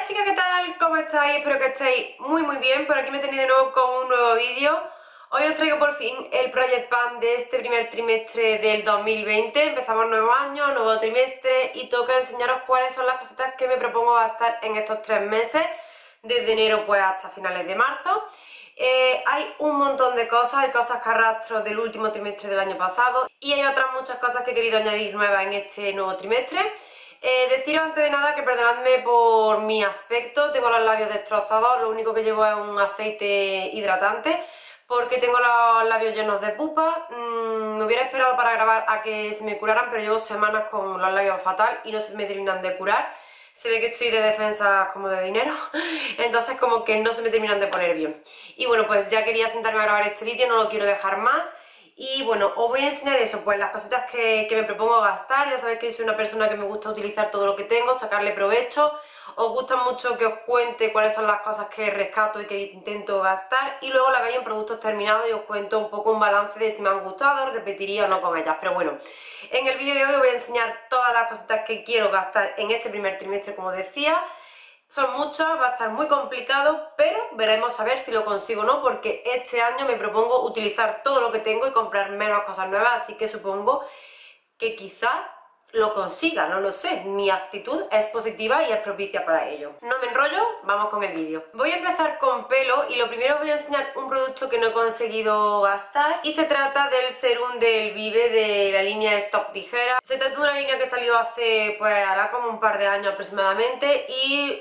chicas, ¿qué tal? ¿Cómo estáis? Espero que estéis muy bien. Por aquí me tenéis de nuevo con un nuevo vídeo. Hoy os traigo por fin el Project Pan de este primer trimestre del 2020. Empezamos nuevo año, nuevo trimestre y toca enseñaros cuáles son las cositas que me propongo gastar en estos 3 meses, desde enero pues hasta finales de marzo. Hay un montón de cosas, hay cosas que arrastro del último trimestre del año pasado y hay otras muchas cosas que he querido añadir nuevas en este nuevo trimestre. Deciros antes de nada que perdonadme por mi aspecto, tengo los labios destrozados, lo único que llevo es un aceite hidratante porque tengo los labios llenos de pupa. Me hubiera esperado para grabar a que se me curaran, pero llevo semanas con los labios fatal y no se me terminan de curar. Se ve que estoy de defensa como de dinero, entonces como que no se me terminan de poner bien. Y bueno, pues ya quería sentarme a grabar este vídeo, no lo quiero dejar más. Y bueno, os voy a enseñar eso, pues las cositas que me propongo gastar. Ya sabéis que soy una persona que me gusta utilizar todo lo que tengo, sacarle provecho. Os gusta mucho que os cuente cuáles son las cosas que rescato y que intento gastar. Y luego la veis en productos terminados y os cuento un poco un balance de si me han gustado, repetiría o no con ellas. Pero bueno, en el vídeo de hoy os voy a enseñar todas las cositas que quiero gastar en este primer trimestre, como decía. Son muchas, va a estar muy complicado, pero veremos a ver si lo consigo o no, porque este año me propongo utilizar todo lo que tengo y comprar menos cosas nuevas, así que supongo que quizás lo consiga, no lo sé. Mi actitud es positiva y es propicia para ello. No me enrollo, vamos con el vídeo. Voy a empezar con pelo y lo primero os voy a enseñar un producto que no he conseguido gastar y se trata del serum del Vive de la línea Stop Tijera. Se trata de una línea que salió hace, pues hará como un par de años aproximadamente, y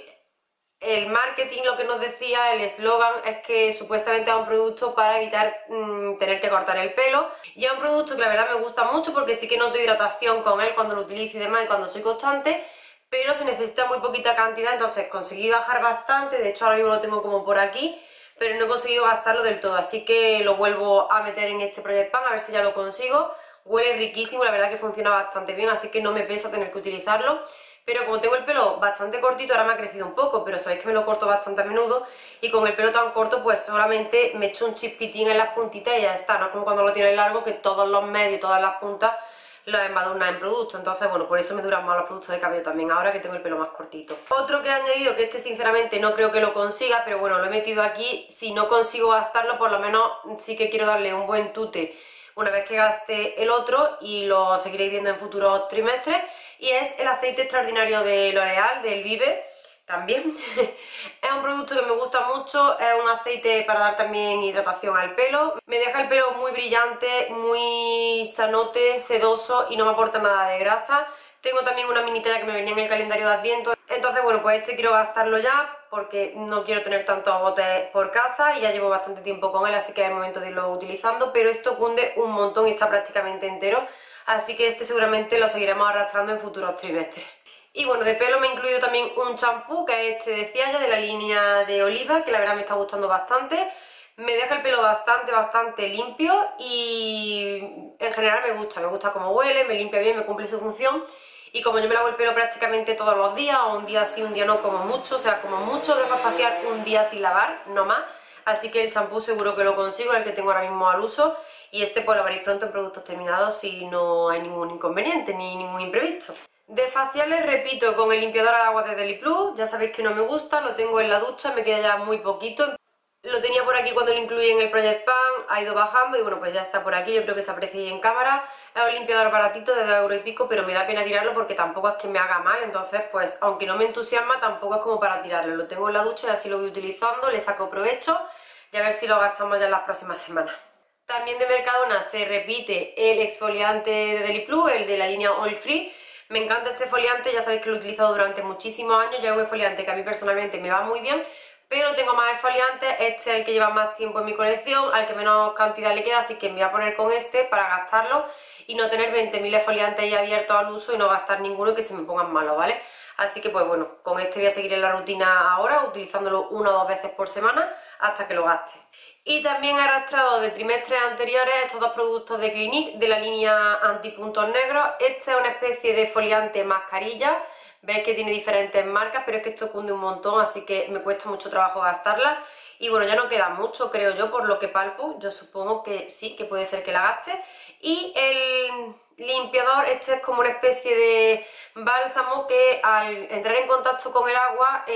el marketing lo que nos decía, el eslogan, es que supuestamente es un producto para evitar tener que cortar el pelo. Y es un producto que la verdad me gusta mucho porque sí que noto hidratación con él cuando lo utilizo y demás y cuando soy constante, pero se necesita muy poquita cantidad, entonces conseguí bajar bastante. De hecho ahora mismo lo tengo como por aquí, pero no he conseguido gastarlo del todo, así que lo vuelvo a meter en este Project Pan a ver si ya lo consigo. Huele riquísimo, la verdad que funciona bastante bien, así que no me pesa tener que utilizarlo. Pero como tengo el pelo bastante cortito, ahora me ha crecido un poco, pero sabéis que me lo corto bastante a menudo, y con el pelo tan corto pues solamente me echo un chispitín en las puntitas y ya está. No es como cuando lo tienes largo, que todos los medios y todas las puntas los embadurnas en producto. Entonces bueno, por eso me duran más los productos de cabello también, ahora que tengo el pelo más cortito. Otro que he añadido, que este sinceramente no creo que lo consiga, pero bueno, lo he metido aquí. Si no consigo gastarlo, por lo menos sí que quiero darle un buen tute una vez que gaste el otro, y lo seguiréis viendo en futuros trimestres, y es el aceite extraordinario de L'Oréal, del Vive, también. Es un producto que me gusta mucho, es un aceite para dar también hidratación al pelo. Me deja el pelo muy brillante, muy sanote, sedoso y no me aporta nada de grasa. Tengo también una mini talla que me venía en el calendario de Adviento, entonces bueno, pues este quiero gastarlo ya porque no quiero tener tantos botes por casa y ya llevo bastante tiempo con él, así que es el momento de irlo utilizando. Pero esto cunde un montón y está prácticamente entero, así que este seguramente lo seguiremos arrastrando en futuros trimestres. Y bueno, de pelo me he incluido también un champú, que es este de Cialla, de la línea de Oliva, que la verdad me está gustando bastante. Me deja el pelo bastante limpio y en general me gusta cómo huele, me limpia bien, me cumple su función. Y como yo me lavo el pelo prácticamente todos los días, o un día sí, un día no, como mucho, o sea, como mucho dejo espaciar un día sin lavar, no más. Así que el champú seguro que lo consigo, el que tengo ahora mismo al uso, y este pues lo veréis pronto en productos terminados si no hay ningún inconveniente ni ningún imprevisto. De faciales repito con el limpiador al agua de Deli Plus. Ya sabéis que no me gusta, lo tengo en la ducha, me queda ya muy poquito. Lo tenía por aquí cuando lo incluí en el Project Pan, ha ido bajando y bueno, pues ya está por aquí. Yo creo que se aprecia ahí en cámara. Es un limpiador baratito de 2 € y pico, pero me da pena tirarlo porque tampoco es que me haga mal. Entonces pues aunque no me entusiasma, tampoco es como para tirarlo. Lo tengo en la ducha y así lo voy utilizando, le saco provecho y a ver si lo gastamos ya en las próximas semanas. También de Mercadona se repite el exfoliante de Deli Plus, el de la línea Oil Free. Me encanta este exfoliante, ya sabéis que lo he utilizado durante muchísimos años. Ya es un exfoliante que a mí personalmente me va muy bien, pero tengo más exfoliantes. Este es el que lleva más tiempo en mi colección, al que menos cantidad le queda, así que me voy a poner con este para gastarlo y no tener 20.000 exfoliantes ahí abiertos al uso y no gastar ninguno y que se me pongan malos, ¿vale? Así que pues bueno, con este voy a seguir en la rutina ahora, utilizándolo 1 o 2 veces por semana hasta que lo gaste. Y también he arrastrado de trimestres anteriores estos 2 productos de Clinique de la línea antipuntos negros. Este es una especie de exfoliante mascarilla. Veis que tiene diferentes marcas, pero es que esto cunde un montón, así que me cuesta mucho trabajo gastarla. Y bueno, ya no queda mucho, creo yo, por lo que palpo. Yo supongo que sí, que puede ser que la gaste. Y limpiador, este es como una especie de bálsamo que al entrar en contacto con el agua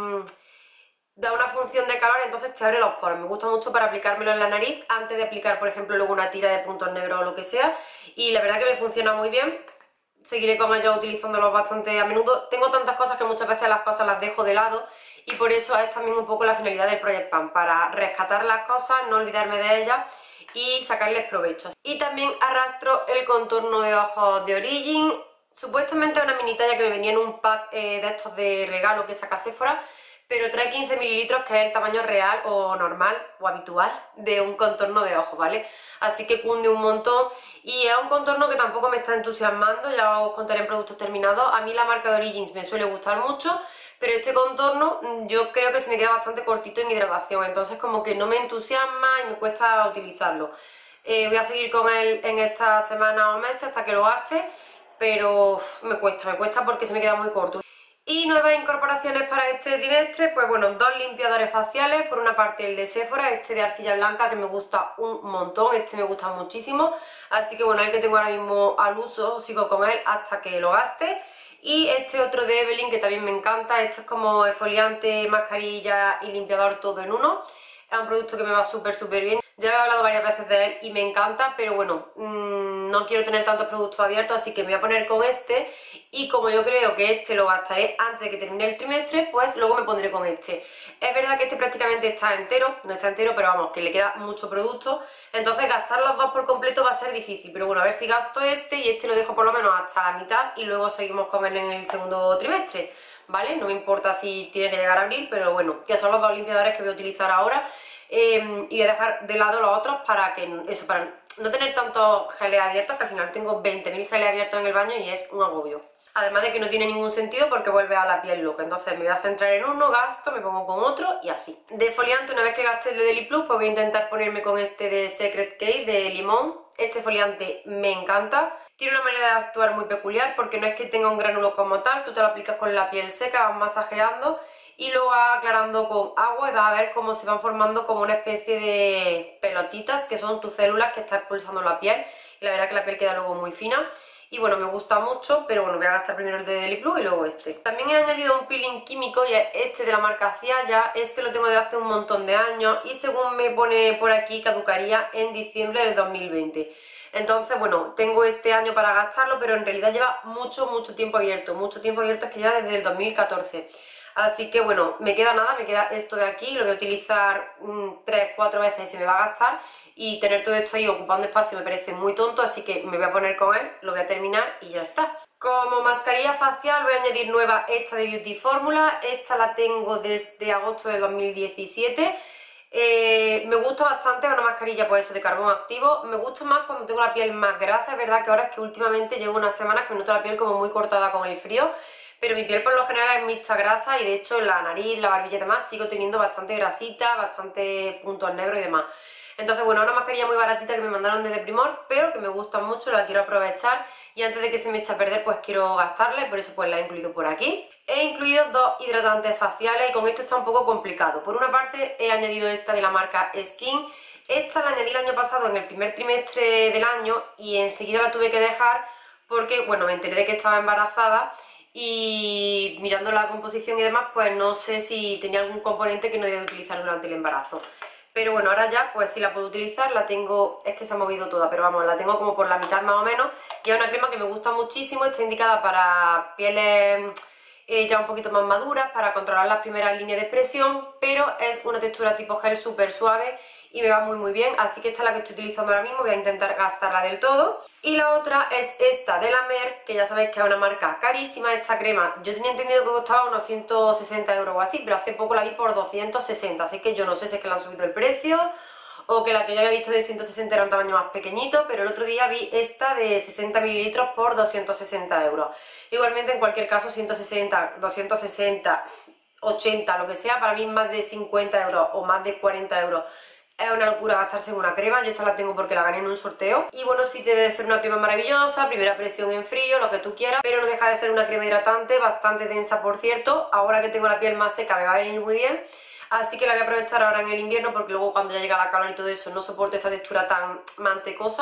da una función de calor, entonces te abre los poros. Me gusta mucho para aplicármelo en la nariz antes de aplicar, por ejemplo, luego una tira de puntos negros o lo que sea, y la verdad que me funciona muy bien. Seguiré con ellos utilizándolos bastante a menudo. Tengo tantas cosas que muchas veces las cosas las dejo de lado, y por eso es también un poco la finalidad del Project Pan, para rescatar las cosas, no olvidarme de ellas y sacarles provecho. Y también arrastro el contorno de ojos de Origin. Supuestamente es una mini talla que me venía en un pack de estos de regalo que saca Sephora, pero trae 15 mililitros, que es el tamaño real o normal o habitual de un contorno de ojos, ¿vale? Así que cunde un montón, y es un contorno que tampoco me está entusiasmando, ya os contaré en productos terminados. A mí la marca de Origins me suele gustar mucho, pero este contorno yo creo que se me queda bastante cortito en hidratación, entonces como que no me entusiasma y me cuesta utilizarlo. Voy a seguir con él en esta semana o meses hasta que lo gaste, pero me cuesta porque se me queda muy corto. Y nuevas incorporaciones para este trimestre, pues bueno, dos limpiadores faciales. Por una parte el de Sephora, este de arcilla blanca, que me gusta un montón, este me gusta muchísimo, así que bueno, el que tengo ahora mismo al uso, sigo con él hasta que lo gaste. Y este otro de Evelyn, que también me encanta, este es como exfoliante, mascarilla y limpiador todo en uno. Es un producto que me va súper bien. Ya he hablado varias veces de él y me encanta, pero bueno, no quiero tener tantos productos abiertos, así que me voy a poner con este. Y como yo creo que este lo gastaré antes de que termine el trimestre, pues luego me pondré con este. Es verdad que este prácticamente está entero, no está entero, pero vamos, que le queda mucho producto. Entonces gastar los dos por completo va a ser difícil, pero bueno, a ver si gasto este y este lo dejo por lo menos hasta la mitad y luego seguimos con él en el segundo trimestre, ¿vale? No me importa si tiene que llegar a abril, pero bueno, que son los dos limpiadores que voy a utilizar ahora. Y voy a dejar de lado los otros para no tener tantos geles abiertos, que al final tengo 20.000 geles abiertos en el baño y es un agobio. Además de que no tiene ningún sentido porque vuelve a la piel loca, entonces me voy a centrar en uno, gasto, me pongo con otro y así. De foliante, una vez que gaste el de Deli Plus, pues voy a intentar ponerme con este de Secret K de limón. Este foliante me encanta. Tiene una manera de actuar muy peculiar porque no es que tenga un gránulo como tal, tú te lo aplicas con la piel seca, vas masajeando y lo vas aclarando con agua y vas a ver cómo se van formando como una especie de pelotitas que son tus células que estás expulsando la piel, y la verdad que la piel queda luego muy fina. Y bueno, me gusta mucho, pero bueno, voy a gastar primero el de Deli Plus y luego este. También he añadido un peeling químico y es este de la marca Cialla. Este lo tengo de hace un montón de años y según me pone por aquí caducaría en diciembre del 2020. Entonces, bueno, tengo este año para gastarlo, pero en realidad lleva mucho tiempo abierto. Mucho tiempo abierto, es que lleva desde el 2014. Así que bueno, me queda nada, me queda esto de aquí, lo voy a utilizar 3-4 veces y se me va a gastar, y tener todo esto ahí ocupando espacio me parece muy tonto, así que me voy a poner con él, lo voy a terminar y ya está. Como mascarilla facial voy a añadir nueva esta de Beauty Formula, esta la tengo desde agosto de 2017. Me gusta bastante, es una mascarilla pues eso de carbón activo. Me gusta más cuando tengo la piel más grasa, es verdad que ahora es que últimamente llevo unas semanas que me noto la piel como muy cortada con el frío, pero mi piel por lo general es mixta grasa y de hecho la nariz, la barbilla y demás sigo teniendo bastante grasita, bastante puntos negros y demás. Entonces bueno, una mascarilla muy baratita que me mandaron desde Primor, pero que me gusta mucho, la quiero aprovechar y antes de que se me eche a perder pues quiero gastarla, y por eso pues la he incluido por aquí. He incluido dos hidratantes faciales y con esto está un poco complicado. Por una parte he añadido esta de la marca Skin. Esta la añadí el año pasado en el primer trimestre del año y enseguida la tuve que dejar porque bueno, me enteré de que estaba embarazada y mirando la composición y demás pues no sé si tenía algún componente que no debía utilizar durante el embarazo. Pero bueno, ahora ya pues sí la puedo utilizar, la tengo, es que se ha movido toda, pero vamos, la tengo como por la mitad más o menos, y es una crema que me gusta muchísimo, está indicada para pieles ya un poquito más maduras, para controlar las primeras líneas de expresión, pero es una textura tipo gel súper suave y me va muy bien, así que esta es la que estoy utilizando ahora mismo, voy a intentar gastarla del todo. Y la otra es esta de la Merck, que ya sabéis que es una marca carísima. Esta crema yo tenía entendido que costaba unos 160 euros o así, pero hace poco la vi por 260, así que yo no sé si es que le han subido el precio o que la que yo había visto de 160 era un tamaño más pequeñito, pero el otro día vi esta de 60 mililitros por 260 euros. Igualmente en cualquier caso 160, 260, 80, lo que sea, para mí más de 50 euros o más de 40 euros. Es una locura gastarse en una crema, yo esta la tengo porque la gané en un sorteo. Y bueno, sí debe ser una crema maravillosa, primera presión en frío, lo que tú quieras, pero no deja de ser una crema hidratante, bastante densa por cierto. Ahora que tengo la piel más seca me va a venir muy bien, así que la voy a aprovechar ahora en el invierno porque luego cuando ya llega la calor y todo eso no soporto esta textura tan mantecosa.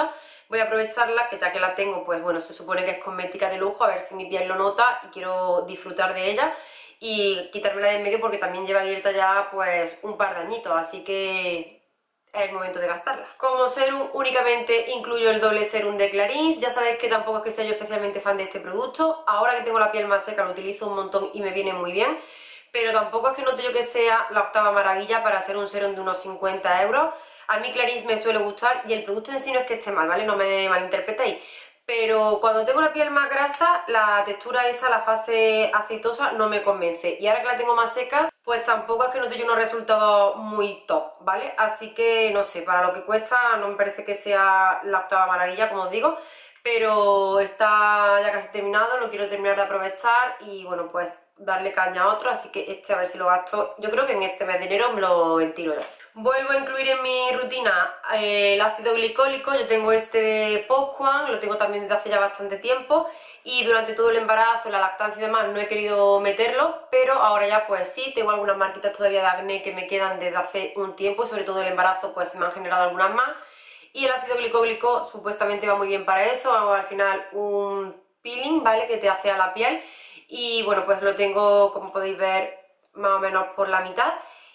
voy a aprovecharla, que ya que la tengo, pues bueno, se supone que es cosmética de lujo, a ver si mi piel lo nota y quiero disfrutar de ella y quitármela de en medio porque también lleva abierta ya pues un par de añitos, así que es el momento de gastarla. Como serum únicamente incluyo el doble serum de Clarins. Ya sabéis que tampoco es que sea yo especialmente fan de este producto. Ahora que tengo la piel más seca lo utilizo un montón y me viene muy bien, pero tampoco es que note yo que sea la octava maravilla para ser un serum de unos 50 euros. A mí Clarins me suele gustar y el producto en sí no es que esté mal, ¿vale? No me malinterpretéis. Pero cuando tengo la piel más grasa, la textura esa, la fase aceitosa, no me convence. Y ahora que la tengo más seca, pues tampoco es que note yo unos resultados muy top, ¿vale? Así que, no sé, para lo que cuesta no me parece que sea la octava maravilla, como os digo. Pero está ya casi terminado, lo quiero terminar de aprovechar y, bueno, pues darle caña a otro. Así que este a ver si lo gasto, yo creo que en este mes de enero me lo tiro ya. Vuelvo a incluir en mi rutina el ácido glicólico. Yo tengo este de Postquan, lo tengo también desde hace ya bastante tiempo y durante todo el embarazo, la lactancia y demás no he querido meterlo, pero ahora ya pues sí, tengo algunas marquitas todavía de acné que me quedan desde hace un tiempo y sobre todo el embarazo pues se me han generado algunas más y el ácido glicólico supuestamente va muy bien para eso. Hago al final un peeling, ¿vale? Que te hace a la piel y bueno, pues lo tengo, como podéis ver, más o menos por la mitad.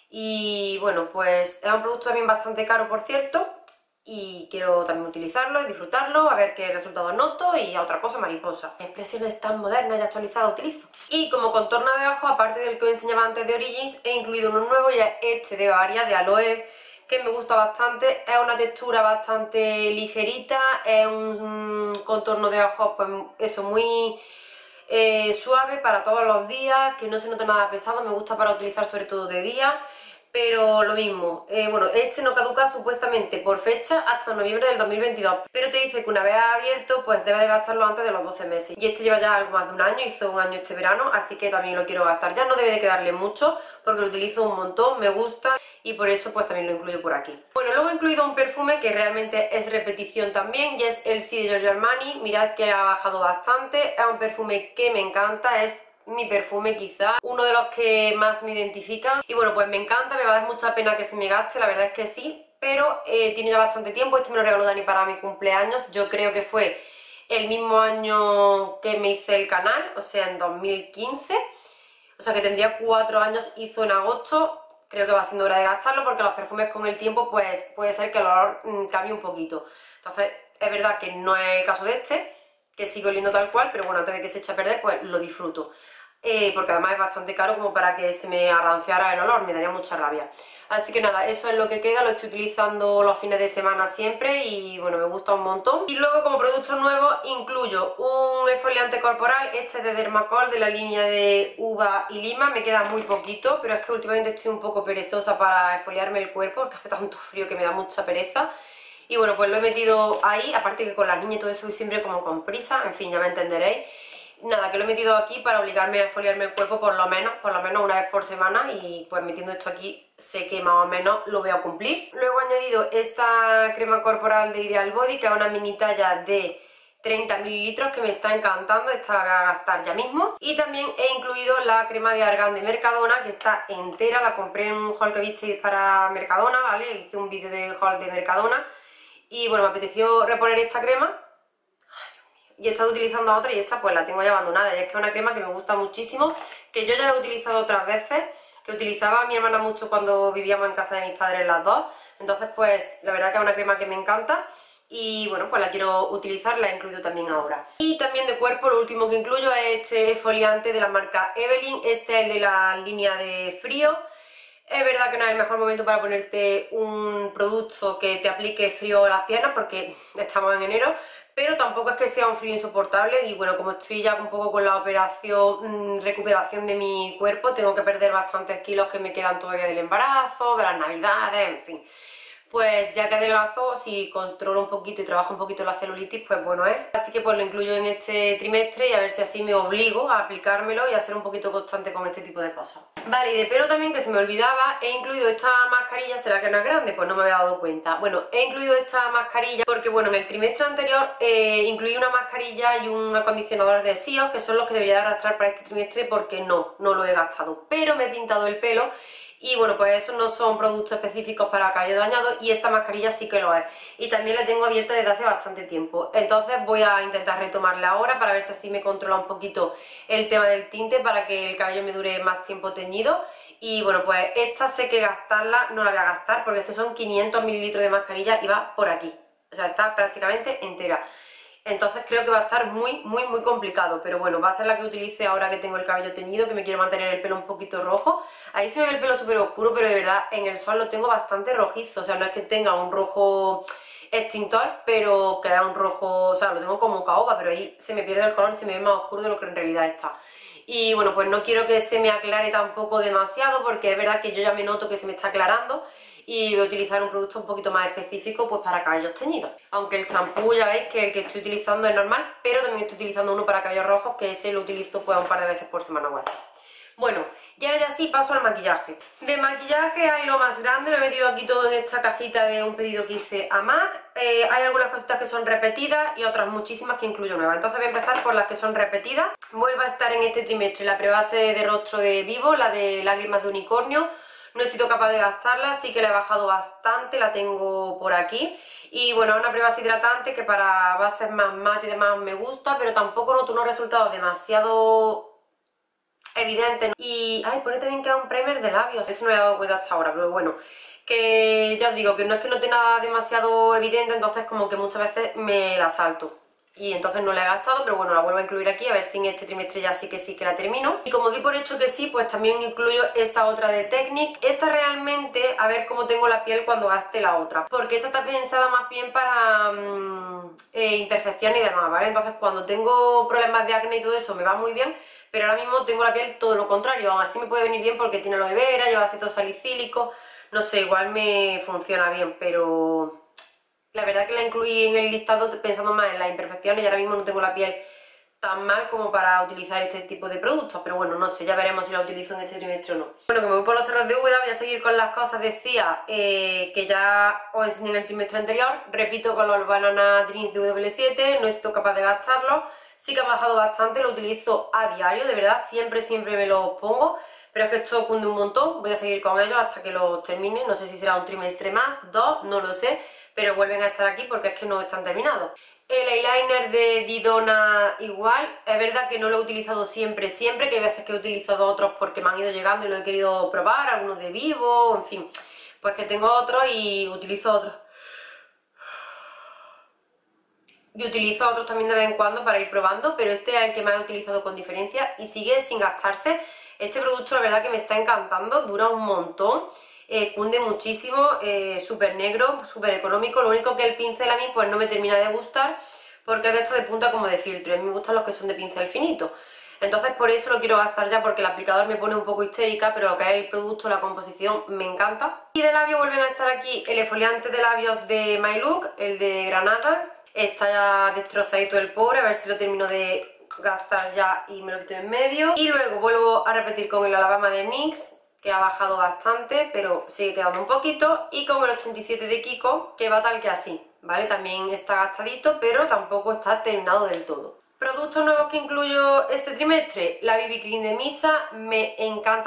Y bueno, pues es un producto también bastante caro, por cierto, y quiero también utilizarlo y disfrutarlo, a ver qué resultados noto y a otra cosa mariposa. Expresiones tan modernas y actualizadas utilizo. Y como contorno de ojos, aparte del que os enseñaba antes de Origins, he incluido uno nuevo y es este de Bavaria, de aloe, que me gusta bastante. Es una textura bastante ligerita, es un contorno de ojos, pues eso, muy suave para todos los días, que no se nota nada pesado, me gusta para utilizar sobre todo de día. Pero lo mismo, bueno, este no caduca supuestamente por fecha hasta noviembre del 2022, pero te dice que una vez abierto pues debe de gastarlo antes de los 12 meses. Y este lleva ya algo más de un año, hizo un año este verano, así que también lo quiero gastar. Ya no debe de quedarle mucho porque lo utilizo un montón, me gusta y por eso pues también lo incluyo por aquí. Bueno, luego he incluido un perfume que realmente es repetición también y es el Sí de Giorgio Armani. Mirad que ha bajado bastante, es un perfume que me encanta, es mi perfume quizá, uno de los que más me identifican y bueno, pues me encanta, me va a dar mucha pena que se me gaste, la verdad es que sí, pero tiene ya bastante tiempo. Este me lo regaló Dani para mi cumpleaños, yo creo que fue el mismo año que me hice el canal, o sea en 2015, o sea que tendría 4 años, hizo en agosto. Creo que va siendo hora de gastarlo porque los perfumes con el tiempo pues puede ser que el olor cambie un poquito. Entonces es verdad que no es el caso de este, que sigo oliendo tal cual, pero bueno, antes de que se eche a perder pues lo disfruto. Porque además es bastante caro como para que se me arranciara el olor, me daría mucha rabia. Así que nada, eso es lo que queda, lo estoy utilizando los fines de semana siempre y bueno, me gusta un montón. Y luego como producto nuevo incluyo un exfoliante corporal, este de Dermacol de la línea de uva y lima, me queda muy poquito, pero es que últimamente estoy un poco perezosa para exfoliarme el cuerpo porque hace tanto frío que me da mucha pereza. Y bueno, pues lo he metido ahí, aparte que con las niñas y todo eso voy siempre como con prisa, en fin, ya me entenderéis. Nada, que lo he metido aquí para obligarme a exfoliarme el cuerpo por lo menos una vez por semana y pues metiendo esto aquí sé que más o menos lo voy a cumplir. Luego he añadido esta crema corporal de Ideal Body, que es una mini talla de 30 mililitros que me está encantando, esta la voy a gastar ya mismo. Y también he incluido la crema de Argan de Mercadona, que está entera, la compré en un haul que visteis para Mercadona, ¿vale? Hice un vídeo de haul de Mercadona y bueno, me apeteció reponer esta crema. Y he estado utilizando otra y esta pues la tengo ya abandonada. Y es que es una crema que me gusta muchísimo, que yo ya he utilizado otras veces, que utilizaba a mi hermana mucho cuando vivíamos en casa de mis padres las dos. Entonces pues la verdad que es una crema que me encanta y bueno, pues la quiero utilizar, la he incluido también ahora. Y también de cuerpo lo último que incluyo es este exfoliante de la marca Evelyn, este es el de la línea de frío. Es verdad que no es el mejor momento para ponerte un producto que te aplique frío a las piernas porque estamos en enero, pero tampoco es que sea un frío insoportable y bueno, como estoy ya un poco con la operación, recuperación de mi cuerpo, tengo que perder bastantes kilos que me quedan todavía del embarazo, de las navidades, en fin. Pues ya que adelgazo, si controlo un poquito y trabajo un poquito la celulitis, pues bueno es. Así que pues lo incluyo en este trimestre y a ver si así me obligo a aplicármelo y a ser un poquito constante con este tipo de cosas. Vale, y de pelo también, que se me olvidaba, he incluido esta mascarilla. ¿Será que no es grande? Pues no me había dado cuenta. Bueno, he incluido esta mascarilla porque bueno, en el trimestre anterior incluí una mascarilla y un acondicionador de SIOS, que son los que debería arrastrar para este trimestre porque no lo he gastado. Pero me he pintado el pelo y bueno, pues esos no son productos específicos para cabello dañado y esta mascarilla sí que lo es. Y también la tengo abierta desde hace bastante tiempo, entonces voy a intentar retomarla ahora para ver si así me controla un poquito el tema del tinte para que el cabello me dure más tiempo teñido. Y bueno, pues esta sé que gastarla no la voy a gastar porque es que son 500 mililitros de mascarilla y va por aquí, o sea, está prácticamente entera. Entonces creo que va a estar muy complicado, pero bueno, va a ser la que utilice ahora que tengo el cabello teñido, que me quiero mantener el pelo un poquito rojo. Ahí se me ve el pelo súper oscuro, pero de verdad en el sol lo tengo bastante rojizo, o sea, no es que tenga un rojo extintor, pero que es un rojo, o sea, lo tengo como caoba, pero ahí se me pierde el color y se me ve más oscuro de lo que en realidad está. Y bueno, pues no quiero que se me aclare tampoco demasiado, porque es verdad que yo ya me noto que se me está aclarando, y voy a utilizar un producto un poquito más específico pues para cabellos teñidos. Aunque el champú ya veis que el que estoy utilizando es normal, pero también estoy utilizando uno para cabellos rojos, que ese lo utilizo pues un par de veces por semana o así. Bueno, y ahora ya sí paso al maquillaje. De maquillaje hay lo más grande, lo he metido aquí todo en esta cajita de un pedido que hice a MAC. Hay algunas cositas que son repetidas y otras muchísimas que incluyo nuevas. Entonces voy a empezar por las que son repetidas. Vuelvo a estar en este trimestre la prebase de rostro de Vivo, la de lágrimas de unicornio. No he sido capaz de gastarla, sí que la he bajado bastante, la tengo por aquí. Y bueno, es una prebase hidratante que para bases más mate y demás me gusta, pero tampoco noto unos resultados demasiado evidentes. Y, ay, pone también que es un primer de labios, eso no me he dado cuenta hasta ahora, pero bueno, que ya os digo que no es que no tenga nada demasiado evidente, entonces como que muchas veces me la salto. Y entonces no la he gastado, pero bueno, la vuelvo a incluir aquí, a ver si en este trimestre ya sí que la termino. Y como di por hecho que sí, pues también incluyo esta otra de Technic. Esta realmente, a ver cómo tengo la piel cuando gaste la otra, porque esta está pensada más bien para imperfección y demás, ¿vale? Entonces cuando tengo problemas de acné y todo eso me va muy bien, pero ahora mismo tengo la piel todo lo contrario. Aún así me puede venir bien porque tiene aloe vera, lleva ácido salicílico, no sé, igual me funciona bien, pero la verdad que la incluí en el listado pensando más en las imperfecciones y ahora mismo no tengo la piel tan mal como para utilizar este tipo de productos, pero bueno, no sé, ya veremos si la utilizo en este trimestre o no. Bueno, como voy por los cerros de Úbeda, voy a seguir con las cosas, decía, que ya os enseñé en el trimestre anterior. Repito con los Banana Dreams de W7, no he sido capaz de gastarlos, sí que ha bajado bastante, lo utilizo a diario, de verdad, siempre me los pongo, pero es que esto cunde un montón. Voy a seguir con ellos hasta que los termine, no sé si será un trimestre más, dos, no lo sé, pero vuelven a estar aquí porque es que no están terminados. El eyeliner de Didona igual, es verdad que no lo he utilizado siempre, que hay veces que he utilizado otros porque me han ido llegando y lo he querido probar, algunos de Vivo, en fin, pues que tengo otros y utilizo otros. Y utilizo otros también de vez en cuando para ir probando, pero este es el que más he utilizado con diferencia y sigue sin gastarse. Este producto la verdad que me está encantando, dura un montón. Cunde muchísimo, súper negro, súper económico. Lo único que el pincel a mí pues no me termina de gustar porque es de esto de punta como de filtro, y a mí me gustan los que son de pincel finito. Entonces por eso lo quiero gastar ya, porque el aplicador me pone un poco histérica, pero lo que es el producto, la composición, me encanta. Y de labios vuelven a estar aquí el exfoliante de labios de My Look, el de Granada. Está ya destrozadito el pobre, a ver si lo termino de gastar ya y me lo quito en medio. Y luego vuelvo a repetir con el Alabama de NYX, que ha bajado bastante, pero sigue quedando un poquito, y con el 87 de Kiko, que va tal que así, ¿vale? También está gastadito, pero tampoco está terminado del todo. Productos nuevos que incluyo este trimestre, la BB Cream de Misa, me encanta,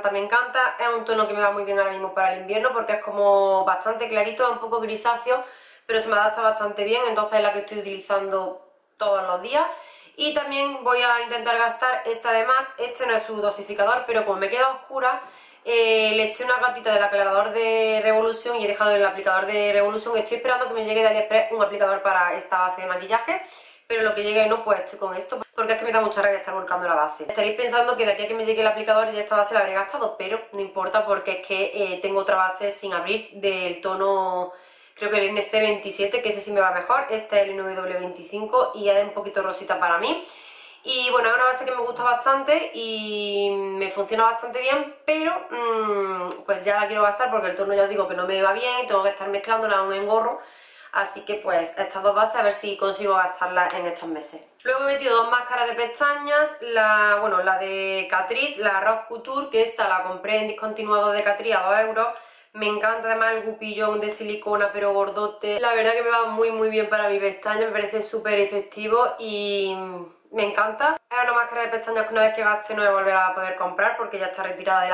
es un tono que me va muy bien ahora mismo para el invierno porque es como bastante clarito, es un poco grisáceo, pero se me adapta bastante bien, entonces es la que estoy utilizando todos los días. Y también voy a intentar gastar esta de MAC, este no es su dosificador, pero como me queda oscura, le eché una gatita del aclarador de Revolution y he dejado el aplicador de Revolution. Estoy esperando que me llegue de AliExpress un aplicador para esta base de maquillaje, pero lo que llegue no, pues estoy con esto, porque es que me da mucha rabia estar volcando la base. Estaréis pensando que de aquí a que me llegue el aplicador ya esta base la habré gastado, pero no importa porque es que tengo otra base sin abrir del tono, creo que el NC27, que ese sí me va mejor. Este es el NW25 y es un poquito rosita para mí. Y bueno, es una base que me gusta bastante y me funciona bastante bien, pero pues ya la quiero gastar porque el tono ya os digo que no me va bien y tengo que estar mezclándola a un engorro. Así que pues estas dos bases a ver si consigo gastarlas en estos meses. Luego he metido dos máscaras de pestañas, la de Catrice, la Rock Couture, que esta la compré en discontinuado de Catrice a 2 euros. Me encanta además el gupillón de silicona pero gordote. La verdad que me va muy bien para mi pestaña, me parece súper efectivo y me encanta. Es una máscara de pestañas que una vez que gaste no voy a volver a poder comprar porque ya está retirada de la venta.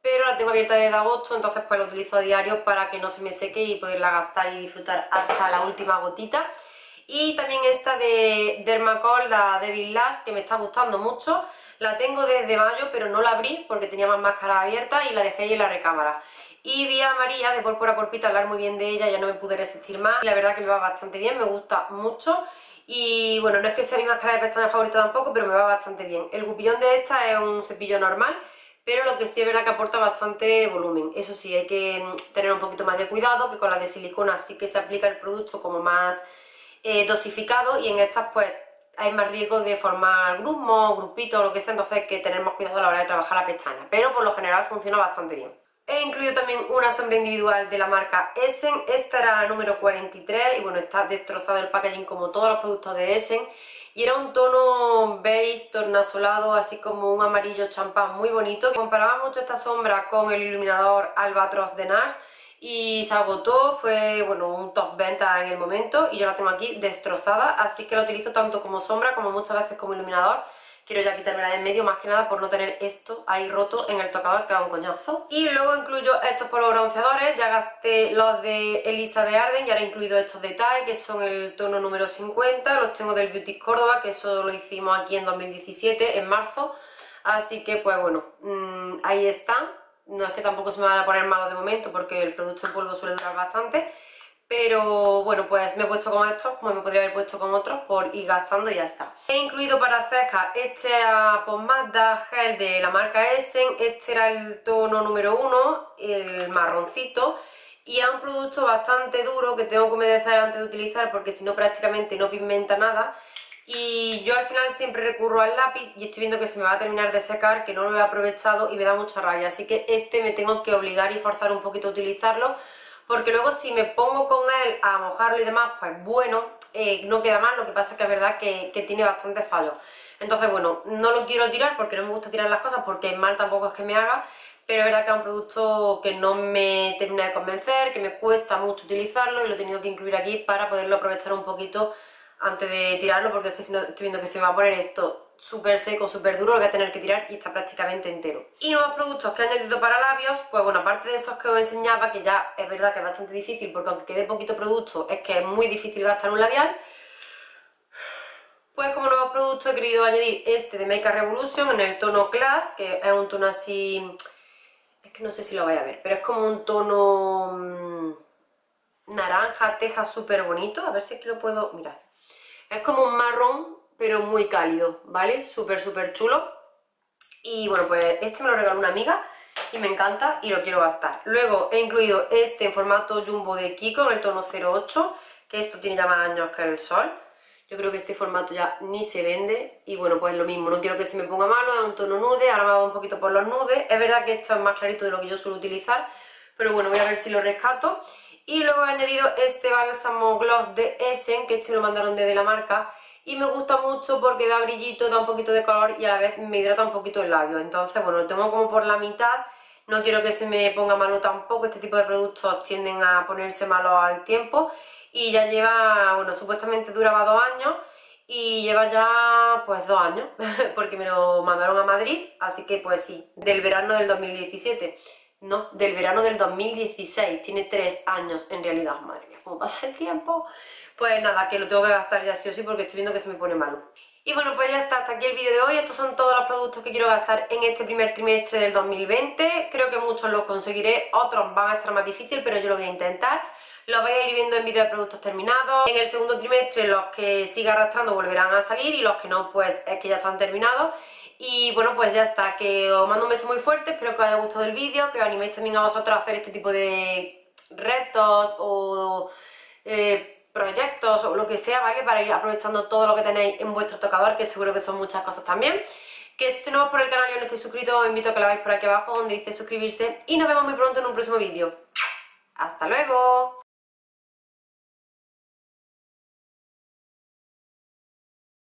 pero la tengo abierta desde agosto, entonces pues la utilizo a diario para que no se me seque y poderla gastar y disfrutar hasta la última gotita. Y también esta de Dermacol, la Devil Lash, que me está gustando mucho. La tengo desde mayo, pero no la abrí porque tenía más máscara abierta y la dejé ahí en la recámara. Y vi a María de Púrpura Corpita hablar muy bien de ella, ya no me pude resistir más. Y la verdad que me va bastante bien, me gusta mucho. Y bueno, no es que sea mi máscara de pestañas favorita tampoco, pero me va bastante bien. El gupillón de esta es un cepillo normal, pero lo que sí es verdad que aporta bastante volumen. Eso sí, hay que tener un poquito más de cuidado, que con las de silicona sí que se aplica el producto como más dosificado, y en estas pues hay más riesgo de formar grumos, grupitos o lo que sea, entonces hay que tener más cuidado a la hora de trabajar la pestaña, pero por lo general funciona bastante bien. He incluido también una sombra individual de la marca Essen, esta era la número 43 y bueno, está destrozado el packaging como todos los productos de Essen, y era un tono beige tornasolado, así como un amarillo champán muy bonito. Comparaba mucho esta sombra con el iluminador Albatros de NARS y se agotó, fue bueno, un top venta en el momento y yo la tengo aquí destrozada, así que la utilizo tanto como sombra como muchas veces como iluminador. Quiero ya quitármela de en medio, más que nada por no tener esto ahí roto en el tocador, que da un coñazo. Y luego incluyo estos polvos bronceadores, ya gasté los de Elizabeth Arden y ahora he incluido estos de TAE, que son el tono número 50, los tengo del Beauty Córdoba, que eso lo hicimos aquí en 2017, en marzo, así que pues bueno, ahí están. No es que tampoco se me vaya a poner malo de momento porque el producto en polvo suele durar bastante, pero bueno, pues me he puesto con estos, como me podría haber puesto con otros, por ir gastando y ya está. He incluido para cejas esta pomada gel de la marca Essen, este era el tono número 1, el marroncito, y es un producto bastante duro que tengo que humedecer antes de utilizar porque si no prácticamente no pigmenta nada. Y yo al final siempre recurro al lápiz y estoy viendo que se me va a terminar de secar, que no lo he aprovechado y me da mucha rabia, así que este me tengo que obligar y forzar un poquito a utilizarlo, porque luego si me pongo con él a mojarlo y demás, pues bueno, no queda mal. Lo que pasa es que es verdad que tiene bastante fallo. Entonces bueno, no lo quiero tirar porque no me gusta tirar las cosas, porque mal tampoco es que me haga, pero es verdad que es un producto que no me termina de convencer, que me cuesta mucho utilizarlo y lo he tenido que incluir aquí para poderlo aprovechar un poquito antes de tirarlo, porque es que si no estoy viendo que se me va a poner esto súper seco, súper duro, lo voy a tener que tirar y está prácticamente entero. Y nuevos productos que he añadido para labios, pues bueno, aparte de esos que os enseñaba, que ya es verdad que es bastante difícil, porque aunque quede poquito producto, es que es muy difícil gastar un labial, pues como nuevos productos he querido añadir este de Make Up Revolution en el tono Class, que es un tono así, es que no sé si lo vais a ver, pero es como un tono naranja, teja, súper bonito, a ver si es que lo puedo, mirad. Es como un marrón, pero muy cálido, ¿vale? Súper, súper chulo. Y bueno, pues este me lo regaló una amiga y me encanta y lo quiero gastar. Luego he incluido este en formato jumbo de Kiko en el tono 08, que esto tiene ya más años que el sol. Yo creo que este formato ya ni se vende y bueno, pues lo mismo, no quiero que se me ponga malo, es un tono nude, ahora me hago un poquito por los nudes. Es verdad que esto es más clarito de lo que yo suelo utilizar, pero bueno, voy a ver si lo rescato. Y luego he añadido este bálsamo gloss de Essen, que este me lo mandaron desde la marca y me gusta mucho porque da brillito, da un poquito de color y a la vez me hidrata un poquito el labio. Entonces bueno, lo tengo como por la mitad, no quiero que se me ponga malo tampoco, este tipo de productos tienden a ponerse malos al tiempo. Y ya lleva, bueno, supuestamente duraba 2 años y lleva ya pues 2 años porque me lo mandaron a Madrid, así que pues sí, del verano del 2017. No, del verano del 2016, tiene 3 años en realidad, madre mía, ¿cómo pasa el tiempo? Pues nada, que lo tengo que gastar ya sí o sí porque estoy viendo que se me pone malo. Y bueno, pues ya está, hasta aquí el vídeo de hoy. Estos son todos los productos que quiero gastar en este primer trimestre del 2020. Creo que muchos los conseguiré, otros van a estar más difíciles, pero yo lo voy a intentar. Los vais a ir viendo en vídeos de productos terminados. En el segundo trimestre los que siga arrastrando volverán a salir y los que no, pues es que ya están terminados. Y bueno, pues ya está, que os mando un beso muy fuerte, espero que os haya gustado el vídeo, que os animéis también a vosotros a hacer este tipo de retos o proyectos o lo que sea, ¿vale? Para ir aprovechando todo lo que tenéis en vuestro tocador, que seguro que son muchas cosas también. Que si no os por el canal y no estáis suscritos, os invito a que lo hagáis por aquí abajo donde dice suscribirse y nos vemos muy pronto en un próximo vídeo. ¡Hasta luego!